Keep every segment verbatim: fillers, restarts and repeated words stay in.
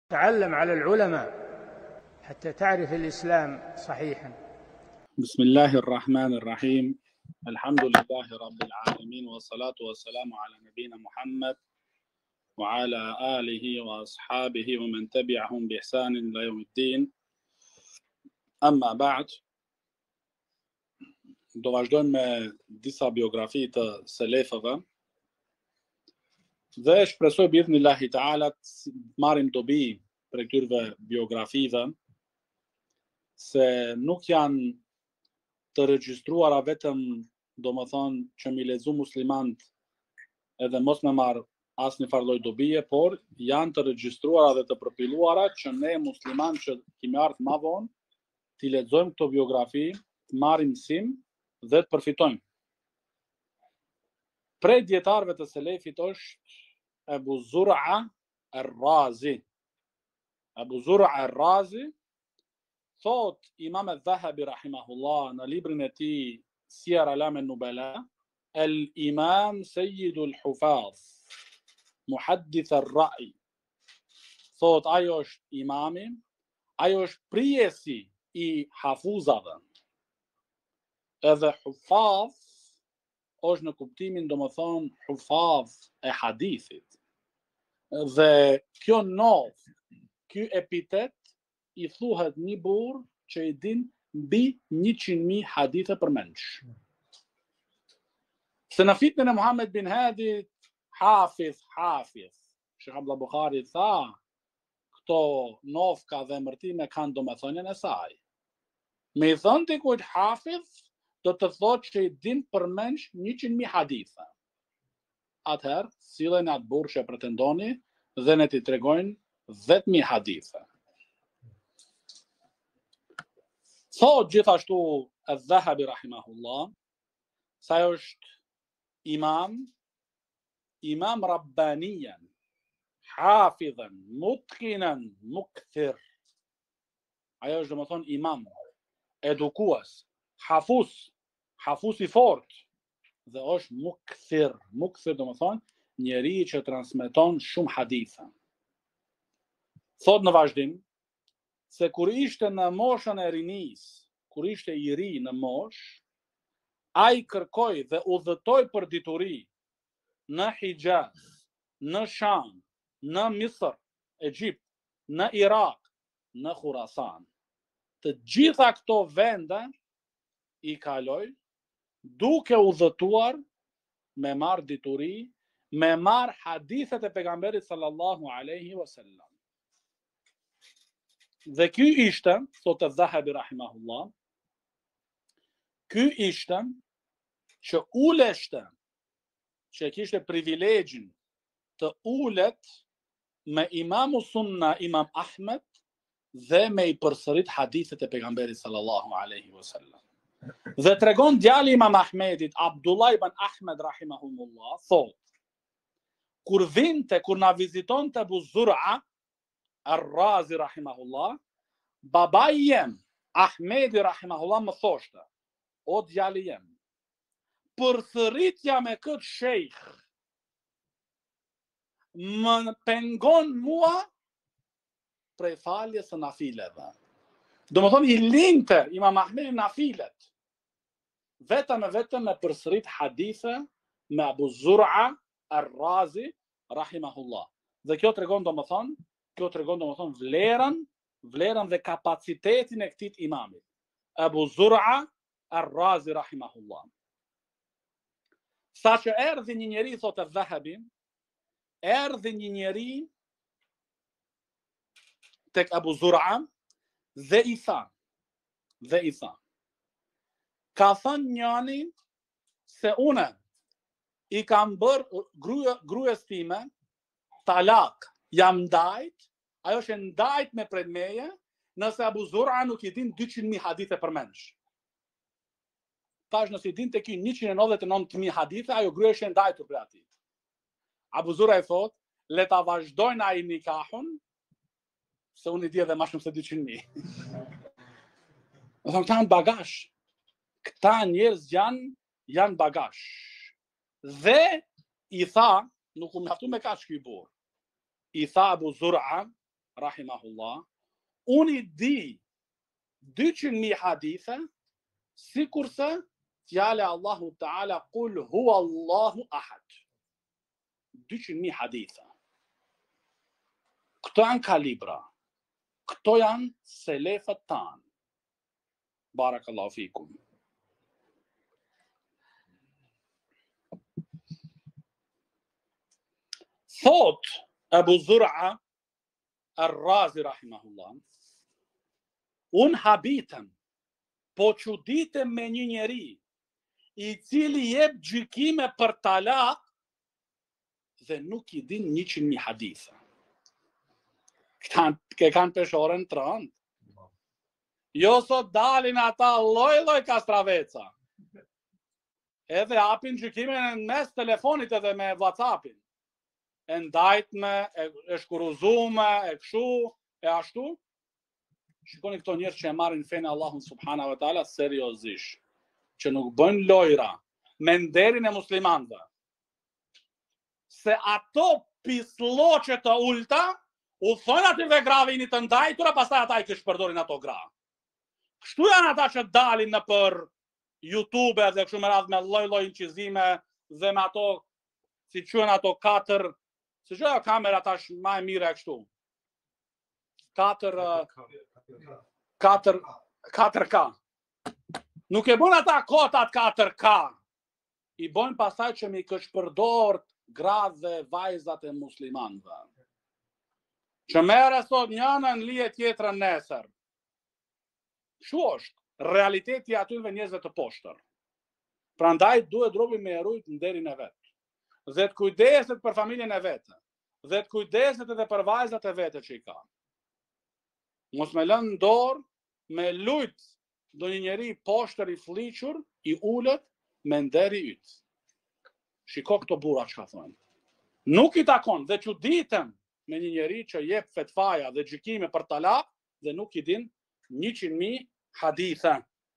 تعلم على العلماء حتى تعرف الإسلام صحيحا. بسم الله الرحمن الرحيم. الحمد لله رب العالمين، والصلاة والسلام على نبينا محمد وعلى آله وأصحابه ومن تبعهم بإحسان إلى يوم الدين. أما بعد, do vazhdojmë me disa biografi të selefëve dhe shpresoj biidhnillahi ta'ala të marrim dobi për këtyre biografive, se nuk janë të regjistruara vetëm, domethënë që mi lexu muslimant edhe mos me marr asnjë farë lloj dobie, por janë të regjistruara dhe të përpilluara që ne muslimanë që kemi ardhur më vonë t'i lexojmë këto biografi, të marrim mësim dhe të përfitojmë. Prej dietarëve të selefit është Abu Zur'a ar-Razi. Abu Zur'a ar-Razi, thot Imam al-Dhahabi rahimahullah në librin e tij Siyar A'lam an-Nubala, el-Imam Sayyid al-Hufaz, Muhaddith ar-Ra'i. Thot ajo është imami, ajo është prijesi i hafuzave. Edhe hufaz është në kuptimin domethënë hufaz e hadithit. Dhe kjo nov, ky epitet i thuhet një burr që i din mbi njëqind mijë hadithe përmendsh. Se në fitnën e Muhammed bin Hadi, Hafiz, Hafiz, Sheikh Abdullah Bukhari tha, këto novka dhe emërtime kanë domethënien e saj. Me i thënë dikujt Hafiz, do të thotë që i din përmendsh njëqind mijë hadithe. Atëherë, sillen atë burr që pretendoni dhe ne t'i tregojnë dhjetë mijë hadithe. Thot gjithashtu al-Dhahabi rahimahullah, sa është imam, imam rabbaniyan, hafidhan, mutqinan, mukthir. Ajo është domethënë imam, edukues, hafuz, hafuz i fort, dhe është mukthir. Mukthir domethënë njeri që transmeton shumë hadithe. Thot në vazhdim, se kur ishte në moshën e rinis, kur ishte i ri në mosh, ai kërkoi dhe udhëtoi për dituri në Hijaz, në Sham, në Misr, Egjipt, në Irak, në Khurasan. Të gjitha këto vende i kaloi duke udhëtuar me marr dituri, me marr hadithet e pejgamberit sallallahu alaihi wasallam. Dhe ky ishte, thotë Dhahabi rahimahullah, ky ishte që uleshte, që kishte privilegjin të ulet me imamu sunna Imam Ahmed dhe me i përsërit hadithet e pejgamberit sallallahu alaihi wasallam. Dhe tregon djali Imam Ahmedit, Abdullah ibn Ahmed rahimahumullah, thot, kur vinte, kur na vizitonte Abu Zur'a ar-Razi rahimahullah, babai jem, Ahmedi rahimahullah, më thoshte, o djali jem, përsëritja me këtë shejkh më pengon mua prej faljes së nafileve. Domethënë i linte Imam Ahmedi nafilet, vetëm e vetëm me përsërit hadithe me Abu Zur'a ar-Razi rahimahullah. Dhe kjo tregon domethënë, kjo tregon domethënë vlerën, vlerën dhe kapacitetin e këtij imamit, Abu Zur'a ar-Razi rahimahullah. Sa që erdhi një njeri, thotë Dhahabi, erdhi një njeri tek Abu Zur'a dhe i tha, dhe i tha, ka thënë njani se une i kam bërë gruas time talak, jam ndajt, ajo është ndajt me prej meje, nëse Abu Zur'a nuk i din dyqind mijë hadithe përmendsh. Tash nëse i din të ky njëqind e nëntëdhjetë e nëntë mijë hadithe, ajo gruaja është ndajtur për ati. Abu Zur'a i thot, le ta vazhdojnë ai nikahun, se unë i di edhe më shumë se dyqind mijë. Do thonë këta janë bagazh. Këta njerëz janë janë bagazh. Dhe i tha, nuk u mjaftu me kaq ky burr. I tha Abu Zur'a rahimahullah, unë i di dyqind mijë hadithe, si kurse fjale Allahu Ta'ala, kul hua Allahu ahad. dyqind mijë hadithe. Këto janë kalibra. Këto janë selefët tanë. Barakallahu fikum. Thot Abu Zur'a Ar-Razi rahimahullah, unë habitem, po çuditem me një njeri i cili jep gjykime për talak dhe nuk i din njëqind mijë hadithe. Këta kanë peshorën të rëndë. Jo sot dalin ata lloj lloj kastraveca. Edhe hapin gjykimin në mes telefonit edhe me WhatsAppin. E ndajtme, e shkuruzume, e kshu, e ashtu. Shikoni këto njerëz që e marrin fenë Allahun subhanahu wa taala seriozisht, që nuk bëjnë lojra me nderin e muslimanëve. Se ato pislloqe të ulta u thonë atyve gravini të ndajtura, pastaj ata i kish përdorin ato gra. Kështu janë ata që dalin në për YouTube dhe kështu me radhë me lloj-lloj incizime dhe me ato, si quhen ato katër, si quhen kamera tash më e mira kështu. Katër katër katër K. Nuk e bën ata kotat katër K. I bojnë pasaj që mi kësh përdor gratë dhe vajzat e muslimanëve. Që mere sot njënën lije tjetrën nesër. Shu është realiteti atyve njerëzve të poshtër. Prandaj duhet robi me erujt në derin e vetë. Dhe të kujdeset për familjen e vetë. Dhe të kujdeset edhe për vajzat e vetë që i ka. Mos me lënë në dorë me lujt do një njeri poshtër i fliqur, i ullët me nderi ytë. Shiko këto bura që ka thonë. Nuk i takon dhe që ditëm me një njeri që jep fetfaja dhe gjykime për talak dhe nuk i din njëqind mijë hadithe.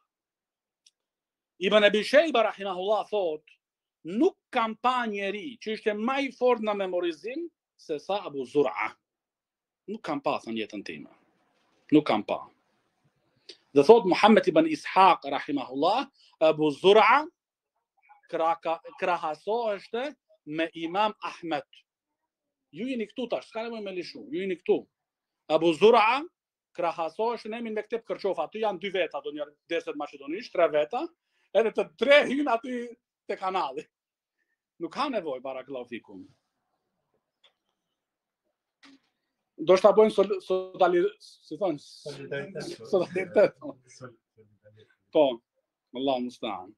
Ibn Abi Shejba rahimahullah thot, nuk kam pa njeri që ishte më i fortë në memorizim se sa Abu Zur'a. Nuk kam pa thënë jetën time. Nuk kam pa. Dhe thot Muhammed ibn Ishaq rahimahullah, Abu Zur'a krahasoheshte me Imam Ahmed. Ju jeni këtu tash, s'ka nevojë me lishu, ju jeni këtu. Abu Zur'a krahasoheshte ne me Mektep Kërçov, aty janë dy veta, do një derset maqedonisht, tre veta, edhe të tre hyn aty te kanali. Nuk ka nevojë barakallahu fikum. Do shta bojnë solidaritet. Po, Allah musta'an.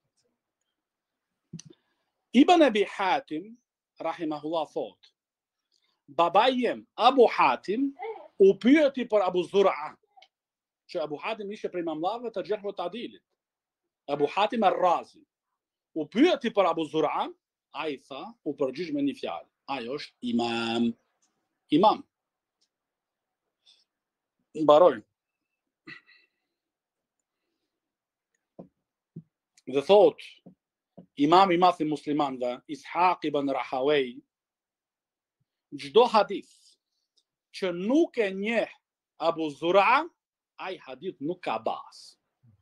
Ibn Abi Hatim, rahimahullah, thot, babaj jem, Abu Hatim, u pyeti për Abu Zur'a, që Abu Hatim ishe prej mamlave të gjerhve të adilit. Abu Hatim Ar-Razi. U pyeti për Abu Zur'a, a i tha, u përgjigj me një fjalë. Ajo është imam. Imam. Mbaroj. Dhe thot, imam i madh i muslimanëve, Ishaq ibn Rahawej, çdo hadith që nuk e njeh Abu Zur'a, ai hadith nuk ka bazë.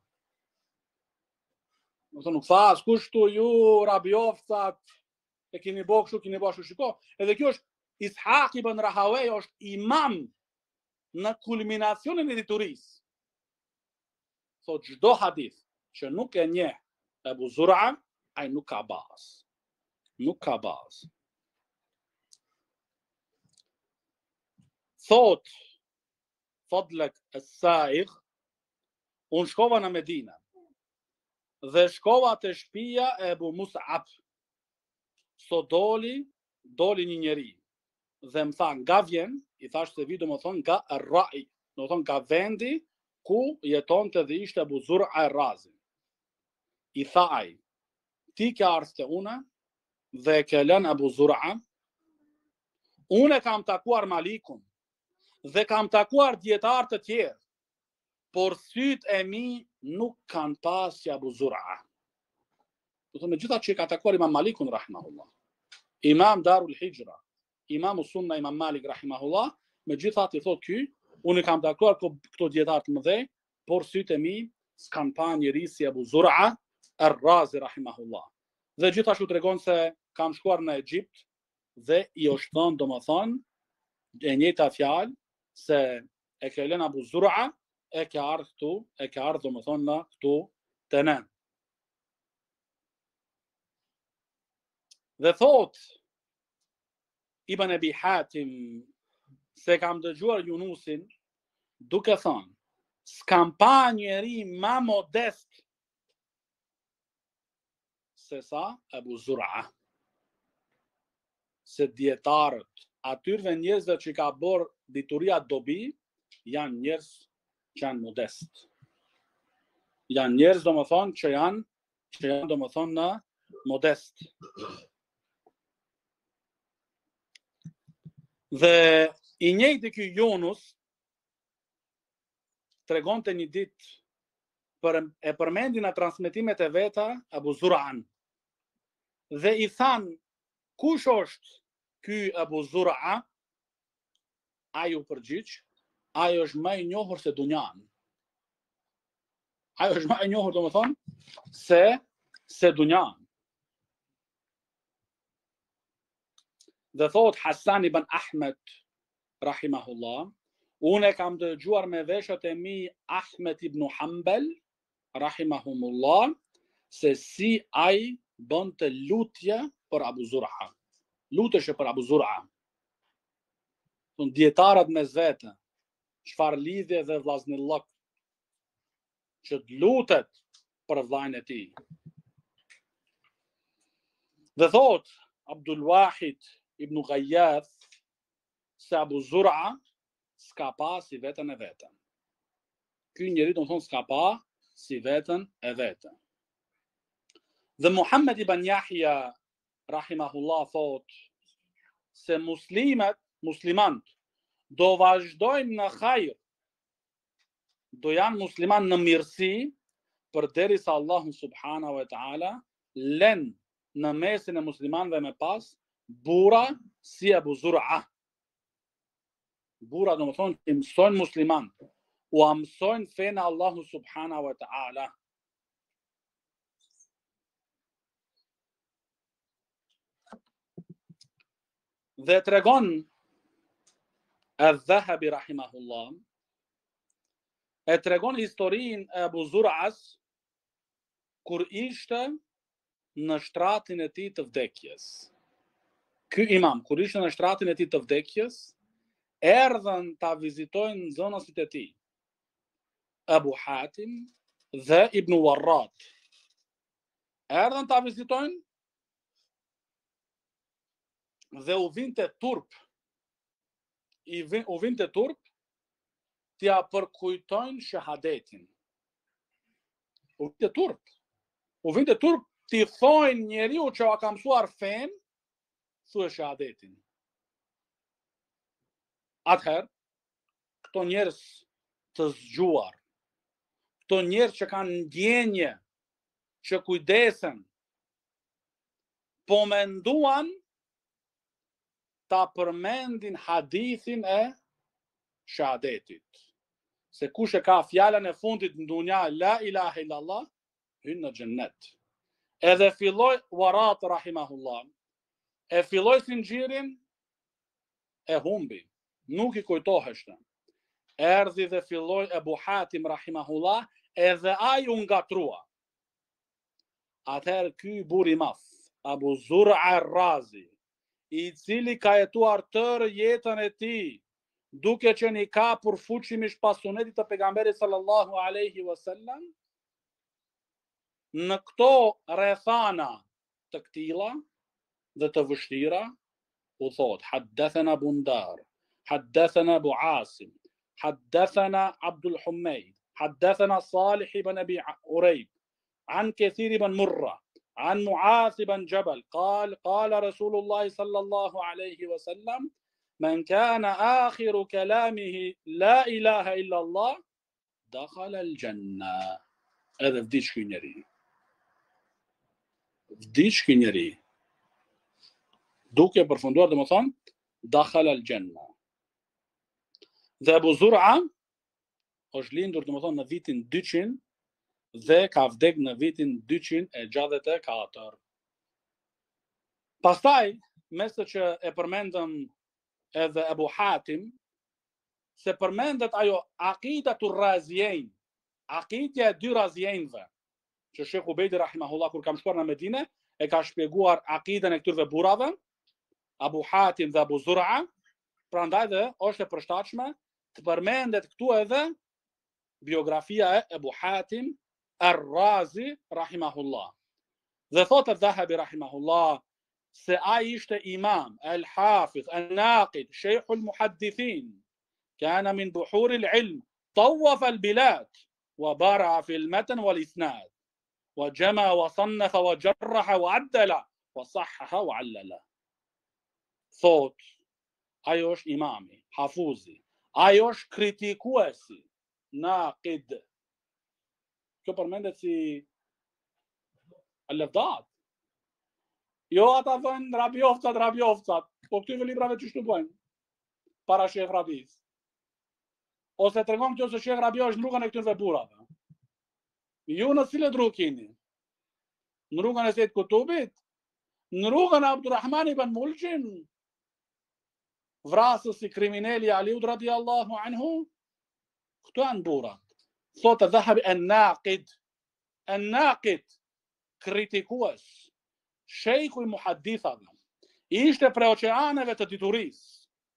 Do të nuk thash kush tu ju rabiofcat e keni bë kështu, keni bë ashtu, shiko. Edhe kjo është Ishaq ibn Rahawej, është imam në kulminacionin e diturisë. Thot çdo hadith që nuk e njeh Abu Zur'a, ai nuk ka bazë. Nuk ka bazë. Thot Fadlak as-Sa'igh, unë shkova në Medinë dhe shkova te shtëpia e Abu Mus'ab. So doli, doli një njeri dhe më tha nga vjen, i thash se vi do më thonë nga Ar-Ra'i, do më thonë nga vendi ku jetonte dhe ishte Abu Zur'a Ar-Razi. I tha ai, ti ke ardhur te una dhe ke lënë Abu Zur'a, unë kam takuar Malikun dhe kam takuar dietar të tjerë, por syt e mi nuk kanë pas si Abu Zur'a. Do të thonë gjithatë që ka takuar Imam Malikun rahimahullah, Imam Darul Hijra, Imam Sunna Imam Malik rahimahullah, megjithatë i thot ky, unë kam takuar këto dietar të mëdhej, por sytë e mi s'kan pa njeri si Abu Zur'a ar-Razi rahimahullah. Dhe gjithashtu tregon se kam shkuar në Egjipt dhe i është thënë domethënë e njëjta fjalë se e ka lënë Abu Zur'a e ka ardhur këtu, e ka ardhur domethënë në këtu te ne. Dhe thot Ibn Abi Hatim se kam dëgjuar Yunusin duke thënë s'kam pa njeri ma modest se sa Abu Zur'a. Se dietarët atyre njerëzve që ka bërë dituria dobi janë njerëz që janë modest. Janë njerëz domethënë që janë që janë domethënë në modest. Dhe i njëjti ky Yunus tregonte një ditë për e përmendin në transmetimet e veta Abu Zur'an. Dhe i than, kush është ky Abu Zur'a? Ai u përgjigj, ai është më i njohur se dunjan. Ai është më i njohur domethënë se se dunjan. Dhe thot Hasan ibn Ahmed rahimahullah, unë kam dëgjuar me veshët e mi Ahmed ibn Hanbal rahimahumullah se si ai bënte lutje për Abu Zur'a. Lutesh për Abu Zur'a. Ton dietarët mes vete, çfarë lidhje dhe vllaznillok që të lutet për vllajën e tij. Dhe thot Abdul Wahid ibn Ghayath se Abu Zur'a s'ka pa si vetën e vetën. Ky njeri do të thonë s'ka pa si vetën e vetën. Dhe Muhammed ibn Yahya rahimahullah thot se muslimat, muslimant do vazhdojnë në hajër, do janë musliman në mirësi, përderisa Allahu subhanahu wa taala lën në mesin e muslimanëve me pas burra si Abu Zur'a. Burra do të thonë që mësojnë musliman, u mësojnë fenë Allahu subhanahu wa taala. Dhe tregon Al-Dhahabi rahimahullah, e tregon historinë e Abu Zur'as kur ishte në shtratin e tij të vdekjes. Ky imam kur ishte në shtratin e tij të vdekjes, erdhën ta vizitojnë zonësit e tij Abu Hatim dhe Ibn Warrat. Erdhën ta vizitojnë dhe u vinte turp, i vin, u vinte turp t'ja përkujtojnë shahadetin. U vinte turp. U vinte turp t'i thojnë njeriu që a ka mësuar fen, thue shahadetin. Atëherë, këto njerëz të zgjuar, këto njerëz që kanë ndjenje, që kujdesen, po menduan ta përmendin hadithin e shahadetit. Se kush e ka fjalën e fundit në dunja, la ilaha illallah, hyn në xhennet. Edhe filloi Warat rahimahullah, e filloi sinxhirin e humbi, nuk i kujtoheshte. Erdhi dhe filloi Abu Hatim rahimahullah, edhe ai u ngatrua. Atëherë ky burr i madh, Abu Zur'a ar-Razi, i cili ka jetuar tërë jetën e tij, duke që një ka përfuqimisht pas sunetit të pejgamberit sallallahu alaihi wasallam, në këto rrethana të këtilla dhe të vështira, u thot, haddathana Bundar, haddathana Abu Asim, haddathana Abdul Humayd, haddathana Salih ibn Abi Urayb, an Kathir ibn Murra, عن معاذ بن جبل قال قال رسول الله صلى الله عليه وسلم من كان آخر كلامه لا إله إلا الله دخل الجنة. هذا vdiq ky njeri. Vdiq ky njeri. Duke përfunduar domethënë dakhala al-janna. Dhe Abu Zur'a është lindur domethënë në vitin dyqind dhe ka vdek në vitin dyqind e gjashtëdhjetë e katër. Pastaj, mesë që e përmendëm edhe Abu Hatim, se përmendet ajo Aqidatu Razijin, Aqidja e dy Razijinëve, që Shekhu Ubejdi rahimahullah kur kam shkuar në Medinë e ka shpjeguar aqidën e këtyre burrave, Abu Hatim dhe Abu Zur'a, prandaj dhe është e përshtatshme të përmendet këtu edhe biografia e Abu Hatim Ar-Razi rahimahullah. Dhe thotë Dhahabi rahimahullah se ai ishte imam, al-hafiz, al-naqid, sheikhu al-muhaddithin, kana min buhur al-ilm, طوف البلاد وبارع في المتن والإسناد وجمع وصنف وجرح وعدل وصحح وعلل. Thot, ajo është imami, hafuzi, ajo është kritikuesi, naqid. Kjo përmendet si al-lafdat. Jo ata thënë rabjofcat, rabjofcat, po këtyve librave që shtu bëjnë, para Shekh Rabis. Ose të regon kjo se Shekh Rabi është në rrugën e këtyre burrave. Ju në cilët rrugë keni? Në rrugën e Sejt Kutubit? Në rrugën e Abdurrahman ibn Muljim? Vrasës si kriminali Aliut radiallahu anhu? Këto janë burrat. Thotë Dhahabi an-naqid, an-naqid, kritikues, shejku i muhaddithave, ishte pre oqeaneve të diturisë,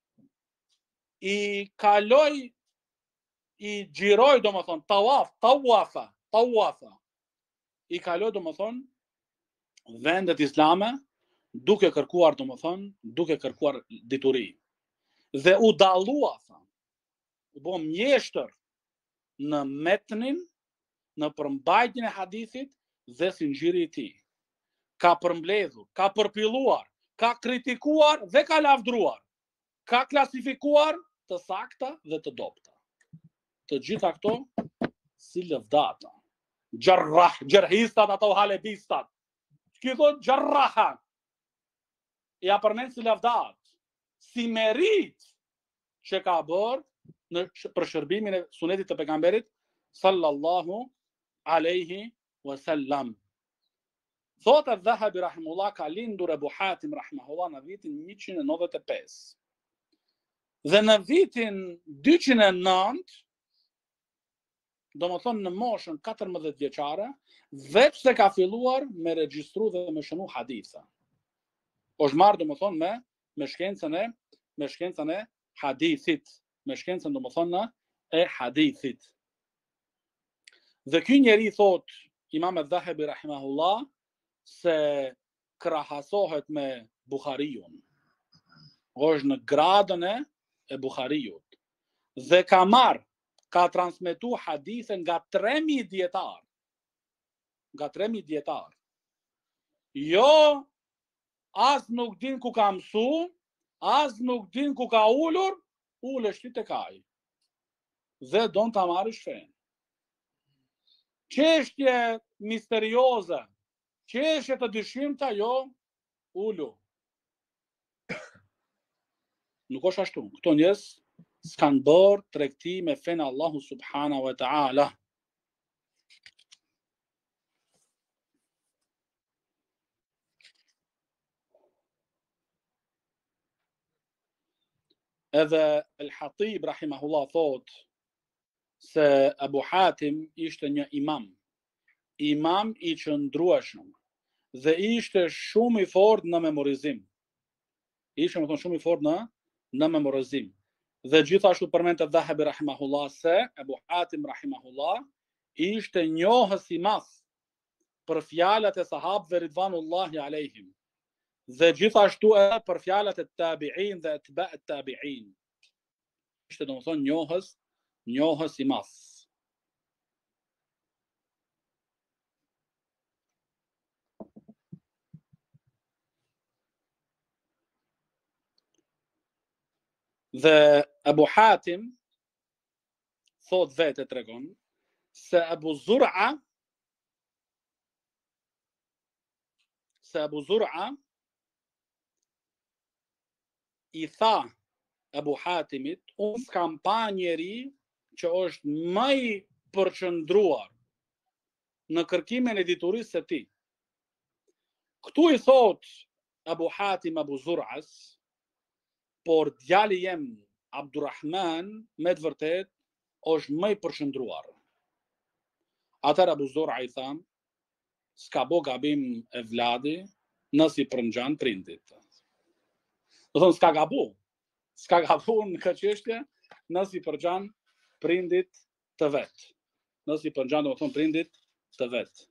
i kaloi, i gjiroi domethënë tawaf, tawafa, tawafa, i kaloi domethënë vendet islame duke kërkuar domethënë, duke kërkuar dituri. Dhe u dallua, u bë mjeshtër në metnin, në përmbajtjen e hadithit dhe sinxhiri i tij. Ka përmbledhur, ka përpilluar, ka kritikuar dhe ka lavdruar. Ka klasifikuar të sakta dhe të dobta. Të gjitha këto si lëvdata. Gjarrah, gjerhistat, ato halebistat. Ky thot gjarraha. Ja përmend si lavdat, si merit që ka bërë në për shërbimin e sunetit të pejgamberit sallallahu alaihi wasallam. Thotë Dhahabi rahimullah ka lindur Abu Hatim rahimahullah në vitin njëqind e nëntëdhjetë e pesë. Dhe në vitin dyqind e nëntë, do më thonë në moshën katërmbëdhjetë vjeçare, vetë se ka filluar me regjistru dhe me shënu haditha. Është marrë do më thonë me, me shkencën e me shkencën e hadithit, me shkencën do më thonë e hadithit. Dhe ky njeri thot Imam Dhahabi rahimahullah se krahasohet me Buhariun. Është në gradën e e Buhariut. Dhe ka marrë, ka transmetu hadithe nga tre mijë dietar. Nga tre mijë dietar. Jo, as nuk din ku ka mësu, as nuk din ku ka ulur, ule shtit e kaj. Dhe don ta marrë shfen. Çështje misterioze, çështje të dyshimta, jo, ulu. Nuk është ashtu. Këto njerëz s'kan bërë tregti me fenë Allahu subhanahu wa ta'ala. Edhe Al-Hatib rahimahullah thot se Abu Hatim ishte një imam, imam i qëndrueshëm dhe ishte shumë i fortë në memorizim. Ishte më thonë shumë i fortë në në memorizim. Dhe gjithashtu përmend Dhahabi rahimahullah se Abu Hatim rahimahullah ishte njohës i madh për fjalat e sahabëve ridvanullahi alejhim. Dhe gjithashtu edhe për fjalat e tabi'in dhe atba' tabi'in. Ishte domethënë njohës, njohës i madh. Dhe Abu Hatim thot vetë tregon se Abu Zur'a se Abu Zur'a i tha Abu Hatimit, unë s'kam pa njeri që është më i përqëndruar në kërkimin e diturisë së tij. Këtu i thot Abu Hatim Abu Zur'as, por djali jem Abdurrahman me të vërtet është më i përqëndruar. Atër Abu Zur'a i tham, s'ka bo gabim e vladi nësi përngjan prindit. Do thonë s'ka gabu. S'ka gabu në këtë çështje nësi përngjan prindit të vet. Nësi përngjan do thonë prindit të vet.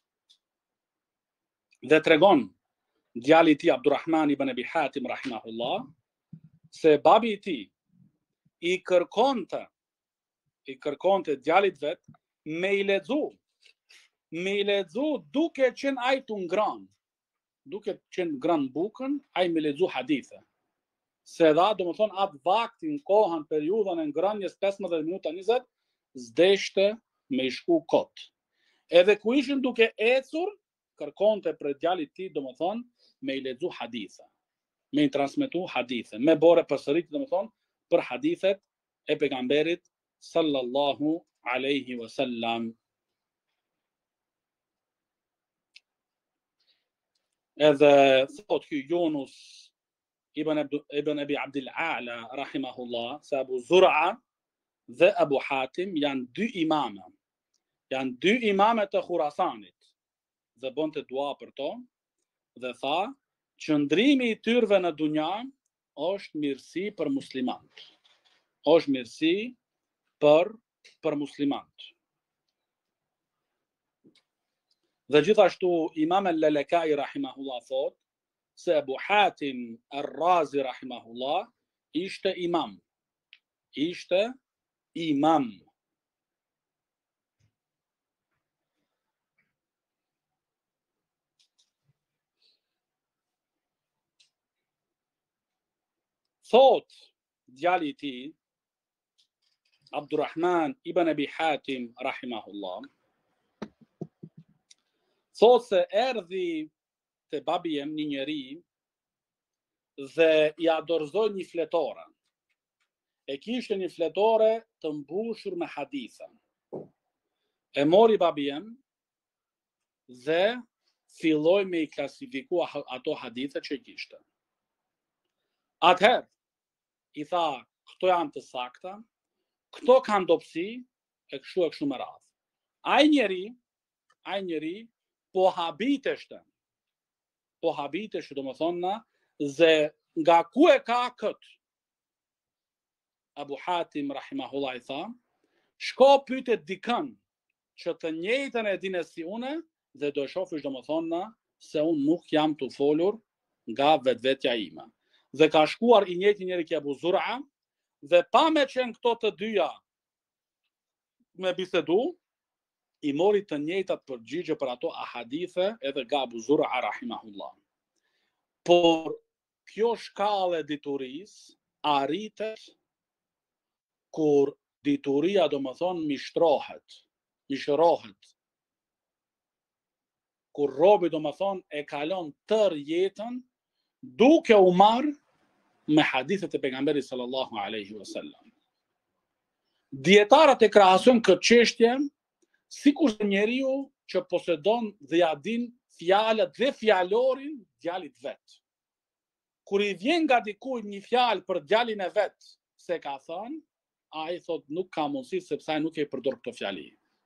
Dhe tregon djali i tij Abdurrahman ibn Abi Hatim rahimahullah se babi i tij i kërkonte i kërkonte djalit vet me i lexu me i lexu duke qenë ai tu ngran, duke qenë ngran bukën, ai me lexu hadithe. Se dha, do më thonë, atë vaktin, kohën, periudhën e ngrënjes pesëmbëdhjetë minuta njëzet, zdeshte me i shku kot. Edhe ku ishin duke ecur, kërkonte për djalit tij, do më thonë, me i lexu hadithe, me i transmetu hadithe, me bore përsërit, do më thonë, për hadithet e pejgamberit sallallahu alaihi wasallam. Edhe thot ky Yunus ibn ibn Abi Abdul A'la rahimahullah se Abu Zur'a dhe Abu Hatim janë dy imame. Janë dy imame të Khurasanit. Dhe bënte dua për to dhe tha, qëndrimi i tyrve në dunja është mirësi për muslimant. Është mirësi për për muslimant. Dhe gjithashtu Imam al-Lalakai rahimahullah thot se Abu Hatim ar-Razi rahimahullah ishte imam. Ishte imam. Thot djali i tij Abdurrahman ibn Abi Hatim rahimahullah, thot se erdhi te babi jem një njeri dhe ja dorëzoi një fletore. E kishte një fletore të mbushur me hadithe. E mori babi jem dhe filloi me i klasifikua ato hadithe që kishte. Atëherë i tha, këto janë të sakta, këto kanë dobësi, e kështu e kështu me radhë. Ai njeri, ai njeri po habiteshte. Po habiteshte, do më thonë na, dhe nga ku e ka këtë? Abu Hatim rahimahullah i tha, shko pyetet dikën që të njëjtën e dinë si une dhe do shofish, do më thonë na, se unë nuk jam të folur nga vetvetja ime. Dhe ka shkuar i njëjti njeri që Abu Zur'a dhe pa me qenë këto të dyja me bisedu, i mori të njëjtat përgjigje për ato ahadithe edhe nga Abu Zur'a rahimahullah. Por kjo shkallë e diturisë arritet kur dituria, do më thonë, mishtrohet, mishrohet. Kur robi, do më thonë, e kalon tër jetën duke u marrë me hadithet e pejgamberit sallallahu alaihi wasallam. Dietarët e krahasojnë këtë çështje sikur njeriu që posedon dhe ja din fjalët dhe fjalorin djalit vet. Kur i vjen nga dikujt një fjalë për djalin e vet, se ka thënë, ai thot nuk ka mundësi sepse ai nuk e përdor këtë fjali.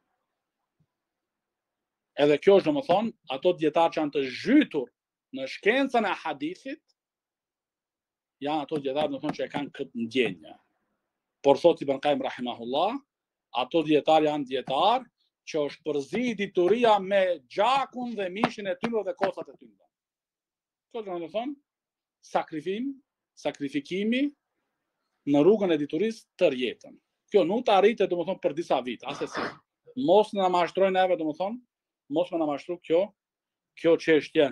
Edhe kjo është, domethënë, ato dietarë që janë të zhytur në shkencën e hadithit, janë ato dietarë, domethënë, që e kanë këtë ndjenjë. Por thot Ibn Qayyim rahimahullah, ato dietarë janë dietarë që është përzi dituria me gjakun dhe mishin e tyre dhe kosat e tyre. Kjo do të thonë sakrifim, sakrifikimi në rrugën e diturisë tër jetën. Kjo nuk të arritet, domethënë, për disa vite, asesi. Mos na mashtrojnë neve, domethënë, mos më na mashtru kjo, kjo çështje.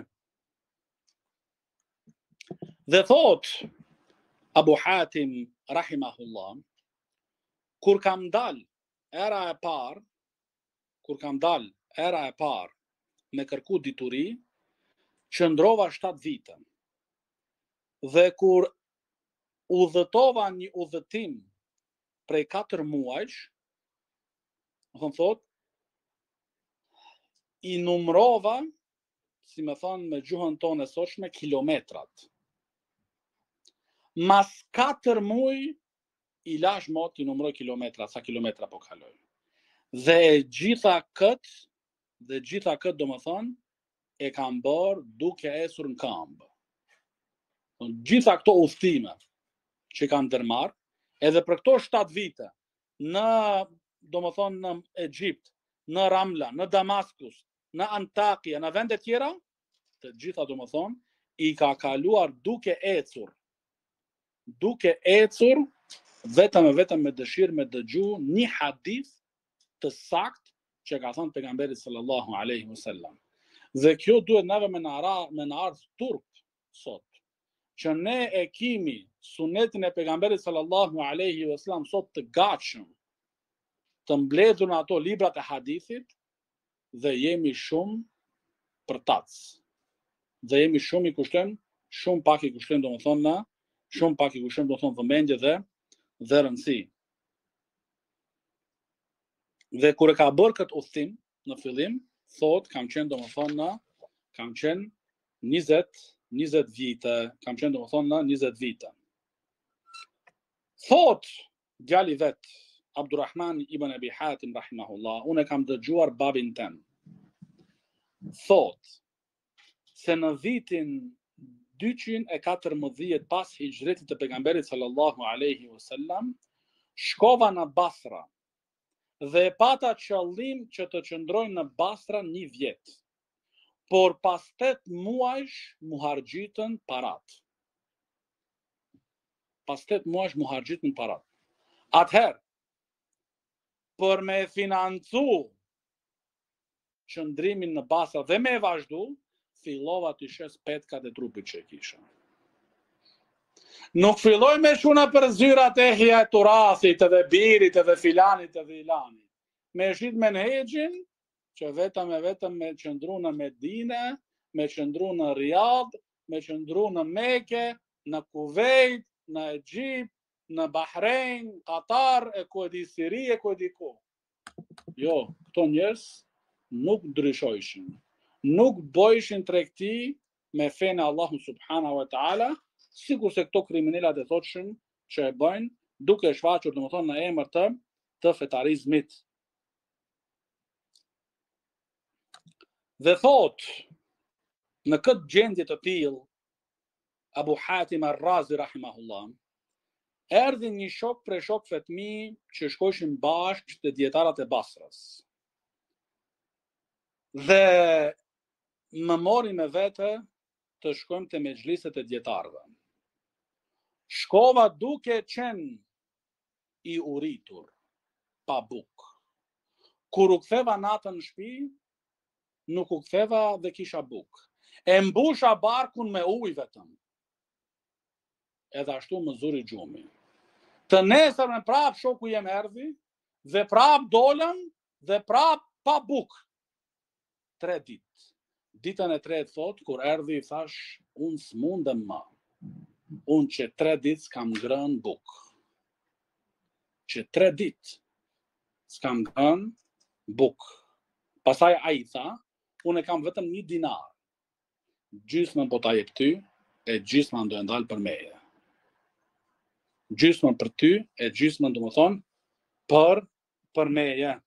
Dhe thot Abu Hatim rahimahullah, kur kam dal era e parë, kur kam dal era e parë me kërku dituri, qëndrova shtatë vite. Dhe kur udhëtova një udhëtim prej katër muajsh, më thënë thot, i numrova, si me thonë me gjuhën tonë e sotshme, kilometrat. Mas katër muaj i lash mot i numroj kilometrat, sa kilometra po kaloj. Dhe e gjitha këtë, dhe gjitha këtë do më thonë, e kam bërë duke esur në këmbë. Gjitha këto udhëtime që kanë ndërmarr, edhe për këto shtatë vite, në, do më thonë, në Egjipt, në Ramla, në Damaskus, në Antakya, në vende tjera, të gjitha do më thonë, i ka kaluar duke ecur. Duke ecur, vetëm e vetëm me dëshirë me dëgju një hadith të sakt që ka thënë pejgamberi sallallahu alaihi wasallam. Dhe kjo duhet neve me në me në ardhë turp sot, që ne e kimi sunetin e pejgamberit sallallahu alaihi wasallam sot të gatshëm, të mbledhur në ato librat e hadithit, dhe jemi shumë për tac. Dhe jemi shumë i kushtojmë, shumë pak i kushtojmë do më thonë na, shumë pak i kushtojmë do më thonë vëmendje dhe dhe rëndësi. Dhe kur e ka bërë këtë udhëtim në fillim, thot kam qenë do më thonë na, kam qenë njëzet vite, kam qenë do më thonë na njëzet vite. Thot djali vet, Abdurrahman ibn Abi Hatim rahimahullah, unë e kam dëgjuar babin tem. Thot se në vitin dyqind e katërmbëdhjetë pas hijretit të pejgamberit sallallahu alaihi wasallam, shkova në Basra dhe e pata qëllim që të qëndroj në Basra një vjet, por pas tetë muajsh mu harxhitën parat. Pas tetë muajsh mu harxhitën parat. Atëherë, për me financu qëndrimin në Basra dhe me vazhdu, fillova të shes petkat e trupit që e kisha. Nuk filloj me shuna për zyrat e hja e turasit, edhe birit, edhe filanit, edhe ilanit. Me shit me në hegjin, që vetëm e vetëm me qëndru në Medine, me qëndru në Riyadh, me qëndru në Mekë, në Kuvejt, në Egjipt, në Bahrein, Qatar, e ku e di Siri, e ku e di ku. Jo, këto njerëz nuk ndryshojshin. Nuk bojshin tregti me fenë Allahu subhanahu wa ta'ala, sikur se këto kriminalat e thotshëm që e bëjnë, duke shfaqur domethënë në emër të të fetarizmit. Dhe thot, në këtë gjendje të tillë, Abu Hatim ar-Razi rahimahullah, erdhi një shok prej shokëve të mi që shkojshin bashkë te dietarët e Basrës. Dhe më mori me vete të shkojmë te mexhliset e dietarëve. Shkova duke qenë i uritur, pa bukë. Kur u ktheva natën në shtëpi, nuk u ktheva dhe kisha bukë. E mbusha barkun me ujë vetëm. Edhe ashtu më zuri gjumi. Të nesërmen prap shoku jem erdhi, dhe prap dolëm, dhe prap pa bukë. Tre ditë. Ditën e tretë thot, kur erdhi, thash, unë s'mundem ma. Unë që tre ditë s'kam ngrënë bukë. Që tre ditë s'kam ngrënë bukë. Pastaj ai tha, unë e kam vetëm një dinar. Gjysmën po ta jep ty, e gjysmën do e ndal për meje. Gjysmën për ty, e gjysmën do më thonë, për, për meje.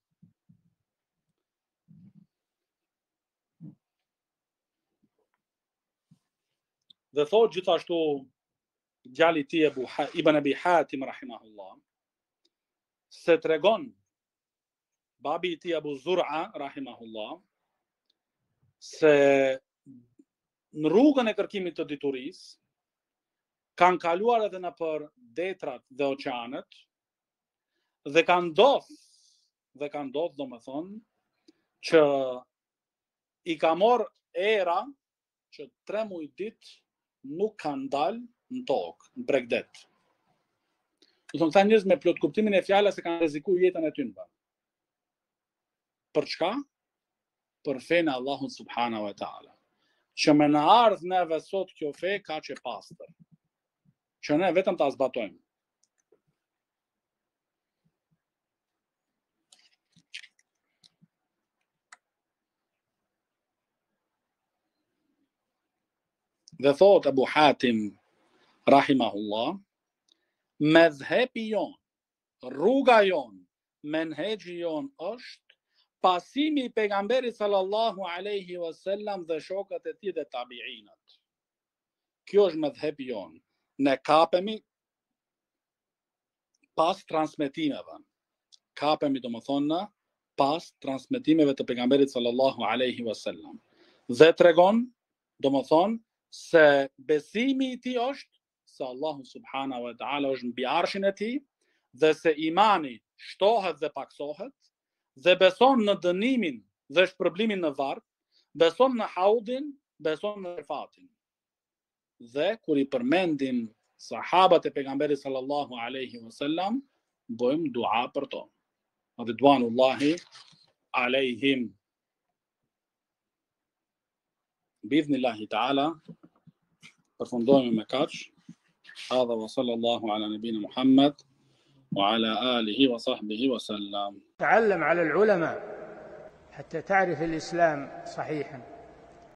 Dhe thot gjithashtu djali ti Ebu Ibn Abi Hatim rahimahullah, se tregon babi ti Abu Zur'a rahimahullah, se në rrugën e kërkimit të diturisë, kanë kaluar edhe në për detrat dhe oqeanet, dhe kanë ndodhur, dhe kanë ndodhur, do më thonë, që i ka marrë era që tre muaj ditë nuk kanë dalë në tokë, në bregdet. Do thonë, këta njerëz me plot kuptimin e fjalës se kanë rrezikuar jetën e tyre. Për çka? Për fenë Allahut subhanahu wa taala. Që me në ardhë neve sot kjo fe ka që pastër. që ne vetëm ta zbatojmë. Dhe thot Abu Hatim rahimahullah, medhhepi jon, rruga jon, menhexhi jon është pasimi i pejgamberit sallallahu alaihi wasallam dhe shokët e tij dhe tabiinat. Kjo është medhhepi jon. Ne kapemi pas transmetimeve. Kapemi domethënë pas transmetimeve të pejgamberit sallallahu alaihi wasallam. Dhe tregon domethënë se besimi i tij është se Allahu subhanahu wa taala është mbi arshin e tij dhe se imani shtohet dhe paksohet, dhe beson në dënimin dhe shpërblimin në varr, beson në haudin, beson në fatin. Dhe kur i përmendim sahabat e pejgamberit sallallahu alaihi wasallam, bëjmë dua për to. Ridwanullahi alaihim. Bi'idhnillahi ta'ala, përfundojmë me kaq. Hadha wa sallallahu ala nabina Muhammad wa ala alihi wa sahbihi wa sallam. تعلم على العلماء حتى تعرف الإسلام صحيحا.